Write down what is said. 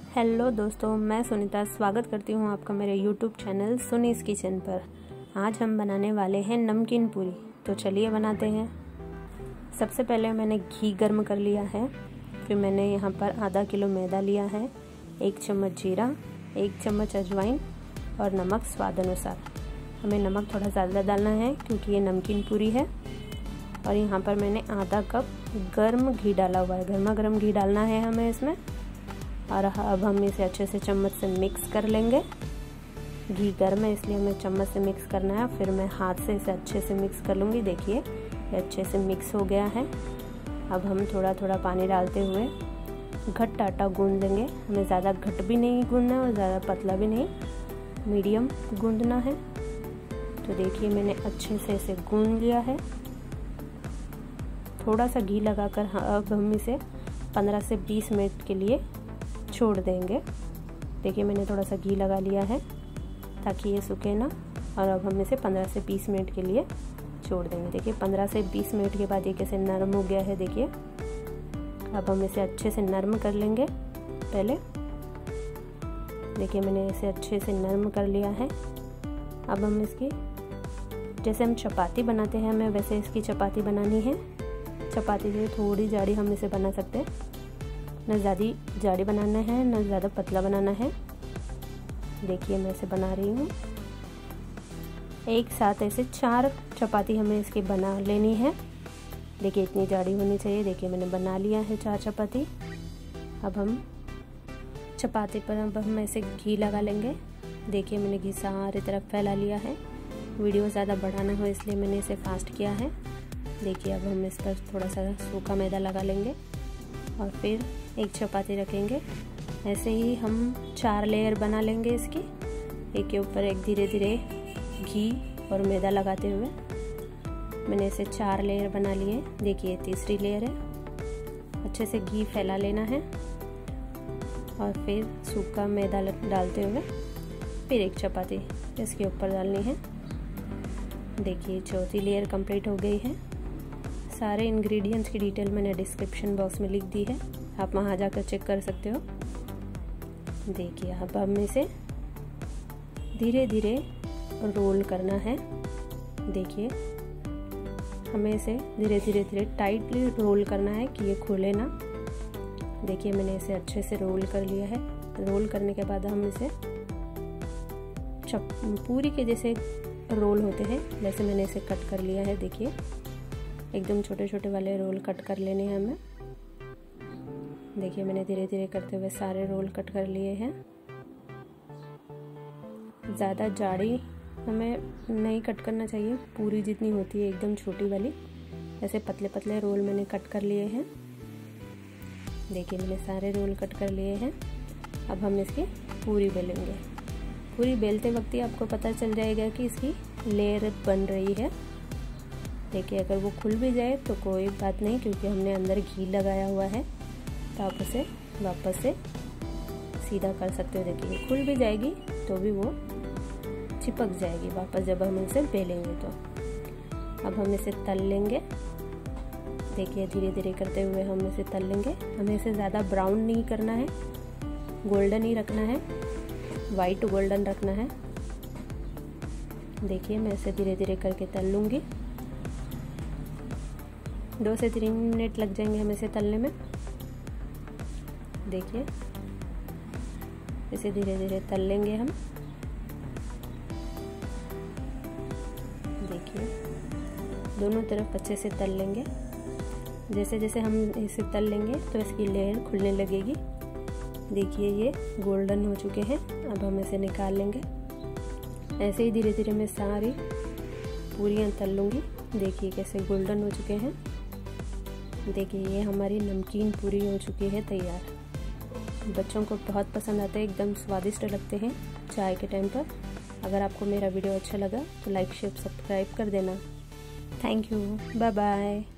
Hello दोस्तों, मैं सुनीता स्वागत करती हूँ आपका मेरे यूट्यूब चैनल सुनीस किचन पर। आज हम बनाने वाले हैं नमकीन पूरी। तो चलिए बनाते हैं। सबसे पहले मैंने घी गर्म कर लिया है। फिर मैंने यहाँ पर आधा किलो मैदा लिया है, 1 चम्मच जीरा, 1 चम्मच अजवाइन और नमक स्वाद अनुसार। हमें नमक थोड़ा ज़्यादा डालना है क्योंकि ये नमकीन पूरी है। और यहाँ पर मैंने आधा कप गर्म घी डाला हुआ है। गर्मा गर्म घी डालना है हमें इसमें। और अब हम इसे अच्छे से चम्मच से मिक्स कर लेंगे। घी गर्म है इसलिए हमें चम्मच से मिक्स करना है। फिर मैं हाथ से इसे अच्छे से मिक्स कर लूँगी। देखिए ये अच्छे से मिक्स हो गया है। अब हम थोड़ा थोड़ा पानी डालते हुए घट्ट आटा गूंद लेंगे। हमें ज़्यादा घट्ट भी नहीं गूंदना है और ज़्यादा पतला भी नहीं, मीडियम गूंदना है। तो देखिए मैंने अच्छे से इसे गूंद लिया है। थोड़ा सा घी लगाकर अब हम इसे 15 से 20 मिनट के लिए छोड़ देंगे। देखिए मैंने थोड़ा सा घी लगा लिया है ताकि ये सूखे ना। और अब हम इसे 15 से 20 मिनट के लिए छोड़ देंगे। देखिए 15 से 20 मिनट के बाद ये कैसे नरम हो गया है। देखिए अब हम इसे अच्छे से नरम कर लेंगे। पहले देखिए मैंने इसे अच्छे से नरम कर लिया है। अब हम इसकी जैसे हम चपाती बनाते हैं हमें वैसे इसकी चपाती बनानी है। चपाती से थोड़ी जाड़ी हम इसे बना सकते हैं। न ज़्यादा जाड़ी बनाना है न ज़्यादा पतला बनाना है। देखिए मैं इसे बना रही हूँ। एक साथ ऐसे 4 चपाती हमें इसकी बना लेनी है। देखिए इतनी जाड़ी होनी चाहिए। देखिए मैंने बना लिया है 4 चपाती। अब हम चपाती पर अब हम ऐसे घी लगा लेंगे। देखिए मैंने घी सारी तरफ फैला लिया है। वीडियो ज़्यादा बढ़ाना हो इसलिए मैंने इसे फास्ट किया है। देखिए अब हम इस पर थोड़ा सा सूखा मैदा लगा लेंगे और फिर एक चपाती रखेंगे। ऐसे ही हम 4 लेयर बना लेंगे इसकी, एक के ऊपर एक, धीरे धीरे घी और मैदा लगाते हुए। मैंने इसे 4 लेयर बना लिए। देखिए तीसरी लेयर है। अच्छे से घी फैला लेना है और फिर सूखा मैदा डालते हुए फिर एक चपाती इसके ऊपर डालनी है। देखिए चौथी लेयर कंप्लीट हो गई है। सारे इंग्रेडिएंट्स की डिटेल मैंने डिस्क्रिप्शन बॉक्स में लिख दी है, आप वहाँ जाकर चेक कर सकते हो। देखिए अब हम इसे धीरे धीरे रोल करना है। देखिए हमें इसे धीरे धीरे टाइटली रोल करना है कि ये खुले ना। देखिए मैंने इसे अच्छे से रोल कर लिया है। रोल करने के बाद हम इसे पूरी के जैसे रोल होते हैं वैसे मैंने इसे कट कर लिया है। देखिए एकदम छोटे छोटे वाले रोल कट कर लेने हैं हमें। देखिए मैंने धीरे धीरे करते हुए सारे रोल कट कर लिए हैं। ज़्यादा जाड़ी हमें नहीं कट करना चाहिए, पूरी जितनी होती है एकदम छोटी वाली, ऐसे पतले पतले रोल मैंने कट कर लिए हैं। देखिए मैंने सारे रोल कट कर लिए हैं। अब हम इसकी पूरी बेलेंगे। पूरी बेलते वक्त ही आपको पता चल जाएगा कि इसकी लेयर बन रही है। देखिए अगर वो खुल भी जाए तो कोई बात नहीं क्योंकि हमने अंदर घी लगाया हुआ है, तो आप उसे वापस से सीधा कर सकते हो। देखिए खुल भी जाएगी तो भी वो चिपक जाएगी वापस जब हम इसे बेलेंगे तो। अब हम इसे तल लेंगे। देखिए धीरे धीरे करते हुए हम इसे तल लेंगे। हमें इसे ज़्यादा ब्राउन नहीं करना है, गोल्डन ही रखना है, वाइट गोल्डन रखना है। देखिए मैं इसे धीरे धीरे करके तल लूँगी। 2 से 3 मिनट लग जाएंगे हमें इसे तलने में। देखिए इसे धीरे धीरे तल लेंगे हम। देखिए दोनों तरफ अच्छे से तल लेंगे। जैसे जैसे हम इसे तल लेंगे तो इसकी लेयर खुलने लगेगी। देखिए ये गोल्डन हो चुके हैं। अब हम इसे निकाल लेंगे। ऐसे ही धीरे धीरे मैं सारी पूरियां तल लूँगी। देखिए कैसे गोल्डन हो चुके हैं। देखिए ये हमारी नमकीन पूरी हो चुकी है तैयार। बच्चों को बहुत पसंद आते हैं, एकदम स्वादिष्ट लगते हैं चाय के टाइम पर। अगर आपको मेरा वीडियो अच्छा लगा तो लाइक शेयर सब्सक्राइब कर देना। Thank you, bye bye.